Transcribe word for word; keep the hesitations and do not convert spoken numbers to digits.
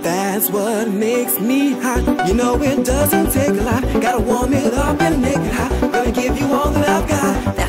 That's what makes me hot. You know it doesn't take a lot. Gotta warm it up and make it hot. Gonna give you all that I've got.